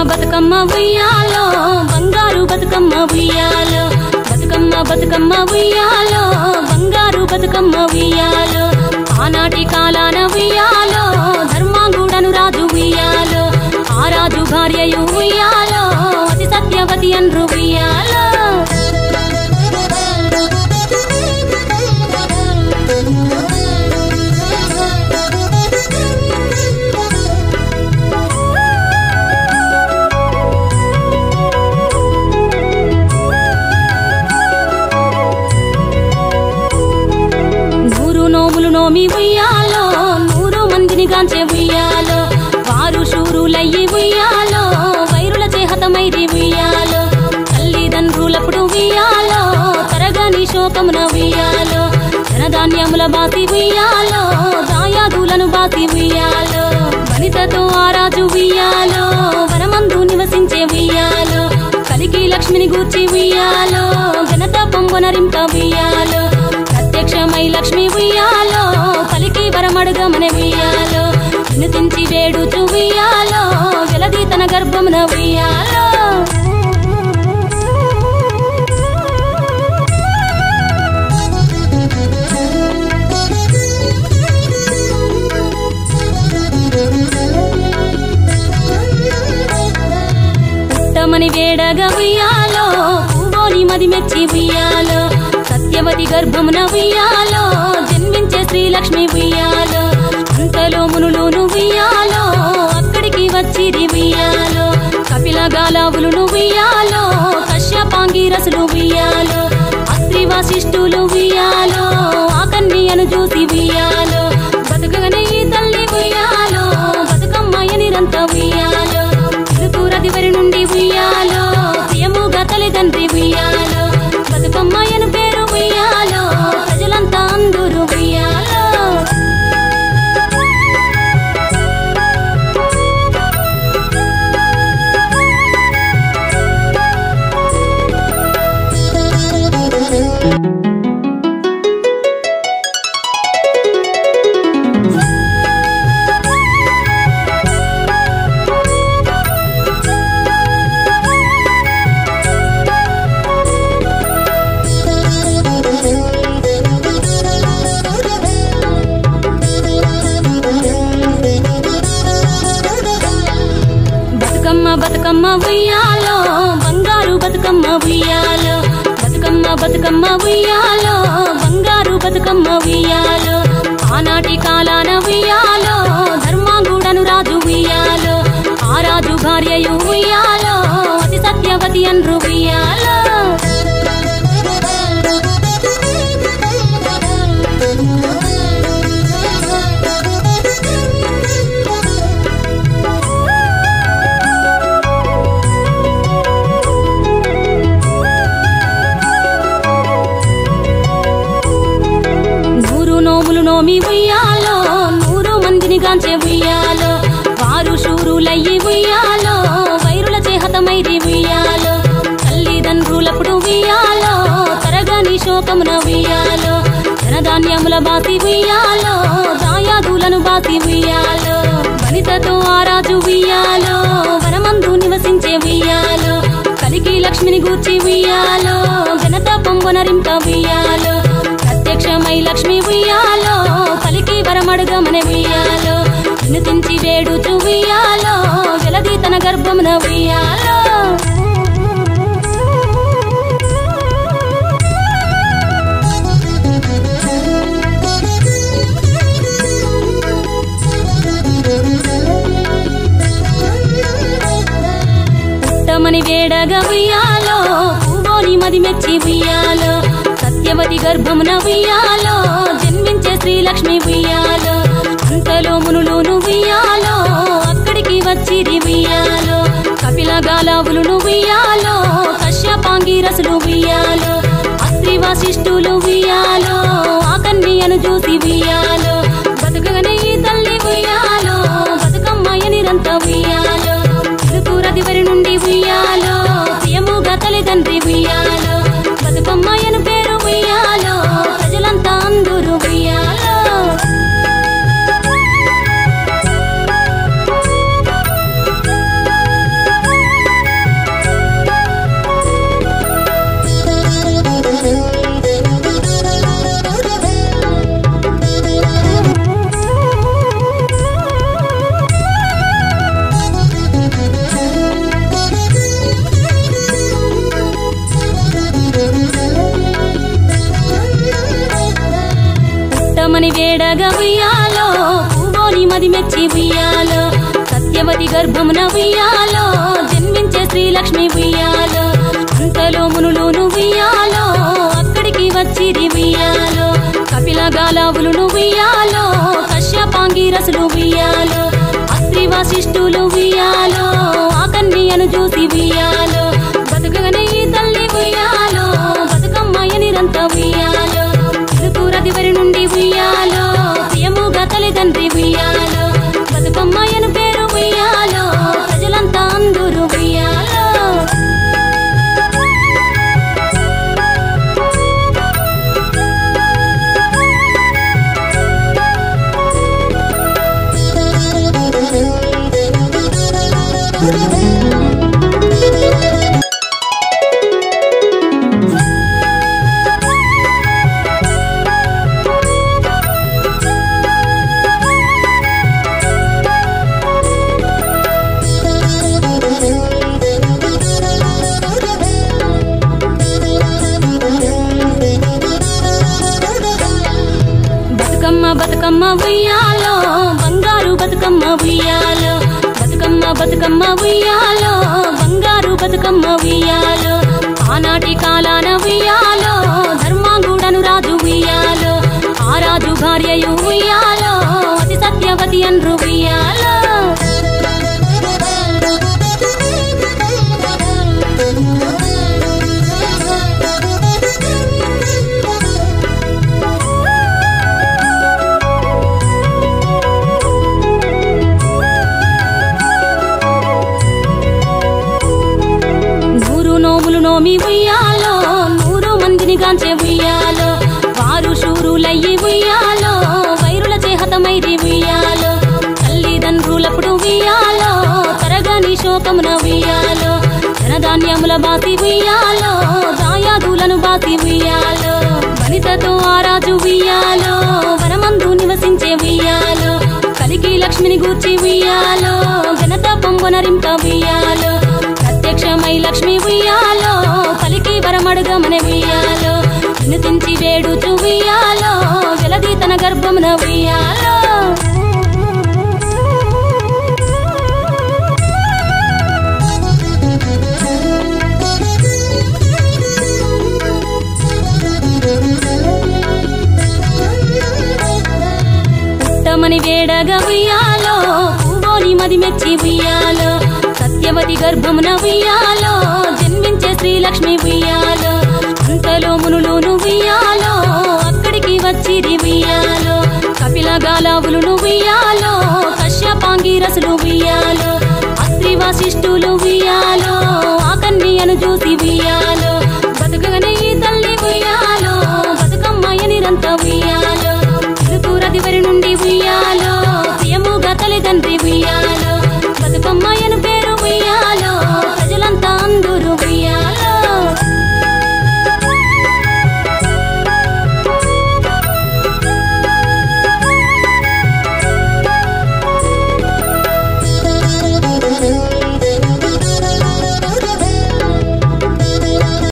బతుకమ్మ ఉయ్యాలో బంగారు బతుకమ్మ ఉయ్యాలో బతుకమ్మ బతుకమ్మ ఉయ్యాలో బంగారు బతుకమ్మ ఉయ్యాలో ఆనాటి కాలాన ఉయ్యాలో ధర్మాంగుడను రాజు ఉయ్యాలో ఆ రాజు భార్యయు ఉయ్యాలో అతి సత్యవతి అన్రు ఉయ్యాలో నోమి ఉయ్యాలో 100 మందిని గాంచే ఉయ్యాలో వారు శూరులయ్యి ఉయ్యాలో వైరుల చేహతమైరి ఉయ్యాలో తల్లిదండ్రులప్పుడు ఉయ్యాలో తరగని శోకమున ఉయ్యాలో ధనధాన్యముల బాసి ఉయ్యాలో దాయాదులను బాసి ఉయ్యాలో వనితతో ఆరాజు ఉయ్యాలో వనమందు నివసించే ఉయ్యాలో కలికి లక్ష్మిని గూర్చి ఉయ్యాలో ఘనత పొంగునరింప ఉయ్యాలో ప్రత్యక్షమై లక్ష్మి ఉయ్యాలో పలికి వరమడుగమనే ఉయ్యాలో వినుతించి వేడుచు ఉయ్యాలో వెలది తన గర్భమున ఉయ్యాలో పుట్టమని వేడగా ఉయ్యాలో పూవోని మది మెచ్చి ఉయ్యాలో సత్యవతి గర్భమున ఉయ్యాలో జన్మించే శ్రీలక్ష్మి ఉయ్యాలో అంతలో మునులును ఉయ్యాలో అక్కడికి వచ్చిరి ఉయ్యాలో కపిల గాలావులును ఉయ్యాలో కశ్యపాంగిరసులు ఉయ్యాలో అత్రి వశిష్ఠులు ఉయ్యాలో ఆ కన్యను చూసి ఉయ్యాలో బతుకగనే ఈ తల్లి ఉయ్యాలో బతుకమ్మయ నిరంత ఉయ్యాలో తిరుతూరదివరి నుండి ఉయ్యాలో ప్రియముగా తల్లిదండ్రి ఉయ్యాలో బతుకమ్మయను పేరు ఉయ్యాలో ప్రజలంతా అందరూ ఉయ్యాలో బతుకమ్మ ఉయ్యాలో బంగారు బతుకమ్మ ఉయ్యాలో బతుకమ్మ బతుకమ్మ ఉయ్యాలో బంగారు బతుకమ్మ ఉయ్యాలో ఆనాటి కాలాన ఉయ్యాలో ధర్మాంగుడను రాజు ఉయ్యాలో ఆ రాజు భార్యయు ఉయ్యాలో అతి సత్యవతి అన్రు ఉయ్యాలో నోమి ఉయ్యాలో 100 మందిని గాంచే ఉయ్యాలో వారు శూరులయ్యి ఉయ్యాలో వైరుల చేహతమైరి ఉయ్యాలో తల్లిదండ్రులప్పుడు ఉయ్యాలో తరగని శోకమున ఉయ్యాలో ధనధాన్యముల బాసి ఉయ్యాలో దాయాదులను బాసి ఉయ్యాలో వనితతో ఆరాజు ఉయ్యాలో వనమందు నివసించే ఉయ్యాలో కలికి లక్ష్మిని గూర్చి ఉయ్యాలో ఘనత పొంగునరింప ఉయ్యాలో ప్రత్యక్షమై లక్ష్మి ఉయ్యాలో పలికి వరమడుగమనే ఉయ్యాలో వినుతించి వేడుచు ఉయ్యాలో వెలది తన గర్భమున ఉయ్యాలో పుట్టమని వేడగా ఉయ్యాలో పూవోని మది మెచ్చి ఉయ్యాలో సత్యవతి గర్భమున ఉయ్యాలో జన్మించే శ్రీలక్ష్మి ఉయ్యాలో అంతలో మునులును ఉయ్యాలో అక్కడికి వచ్చిరి ఉయ్యాలో కపిల గాలావులును ఉయ్యాలో కశ్యపాంగిరసులు ఉయ్యాలో అత్రి వశిష్ఠులు ఉయ్యాలో ఆ కన్యను చూసి ఉయ్యాలో బతుకగనే ఈ తల్లి ఉయ్యాలో బతుకమ్మయ నిరంత ఉయ్యాలో తిరుతూరదివరి నుండి ఉయ్యాలో ప్రియముగా తల్లిదండ్రి ఉయ్యాలో బతుకమ్మయను పేరు ఉయ్యాలో ప్రజలంతా అందరూ ఉయ్యాలో వేడగా ఉయ్యాలో పూవోని మది మెచ్చి ఉయ్యాలో సత్యవతి గర్భమున ఉయ్యాలో జన్మించే శ్రీలక్ష్మి ఉయ్యాలో అంతలో మునులును ఉయ్యాలో అక్కడికి వచ్చిరి ఉయ్యాలో కపిల గాలావులును ఉయ్యాలో కశ్యపాంగిరసులు ఉయ్యాలో అత్రి వశిష్ఠులు ఉయ్యాలో ఆ కన్యను చూసి ఉయ్యాలో బతుకగనే ఈ తల్లి ఉయ్యాలో బతుకమ్మయ్య నిరంత ఉయ్యాలో తిరుకురదివరి నుండి ఉయ్యాలో ప్రియముగా తల్లిదండ్రి ఉయ్యాలో బతుకమ్మయ్యను పేరు ఉయ్యాలో ప్రజలంతా అందరూ ఉయ్యాలో బతుకమ్మ ఉయ్యాలో బంగారు బతుకమ్మ ఉయ్యాలో బతుకమ్మ బతుకమ్మ ఉయ్యాలో బంగారు బతుకమ్మ ఉయ్యాలో ఆనాటి కాలాన ఉయ్యాలో ధర్మాంగుడను రాజు ఉయ్యాలో ఆ రాజు భార్యయు ఉయ్యాలో అతి సత్యవతి అన్రు ఉయ్యాలో నోమి ఉయ్యాలో 100 మందిని గాంచే ఉయ్యాలో వారు శూరులయ్యి ఉయ్యాలో వైరుల చేహతమైరి ఉయ్యాలో తల్లిదండ్రులప్పుడు ఉయ్యాలో తరగని శోకమున ఉయ్యాలో ధనధాన్యముల బాసి ఉయ్యాలో దాయాదులను బాసి ఉయ్యాలో వనితతో ఆరాజు ఉయ్యాలో వనమందు నివసించే ఉయ్యాలో కలికి లక్ష్మిని గూర్చి ఉయ్యాలో ఘనత పొంగునరింప ఉయ్యాలో ప్రత్యక్షమై లక్ష్మి ఉయ్యాలో పలికి వరమడుగమనే ఉయ్యాలో వినుతించి వేడుచు ఉయ్యాలో వెలది తన గర్భమున ఉయ్యాలో పుట్టమని వేడగా ఉయ్యాలో పూవోని మది మెచ్చి ఉయ్యాలో సత్యవతి గర్భమున ఉయ్యాలో జన్మించే శ్రీలక్ష్మి ఉయ్యాలో అంతలో మునులును ఉయ్యాలో అక్కడికి వచ్చిరి ఉయ్యాలో కపిల గాలావులును ఉయ్యాలో కశ్యపాంగిరసులు ఉయ్యాలో అత్రి వశిష్ఠులు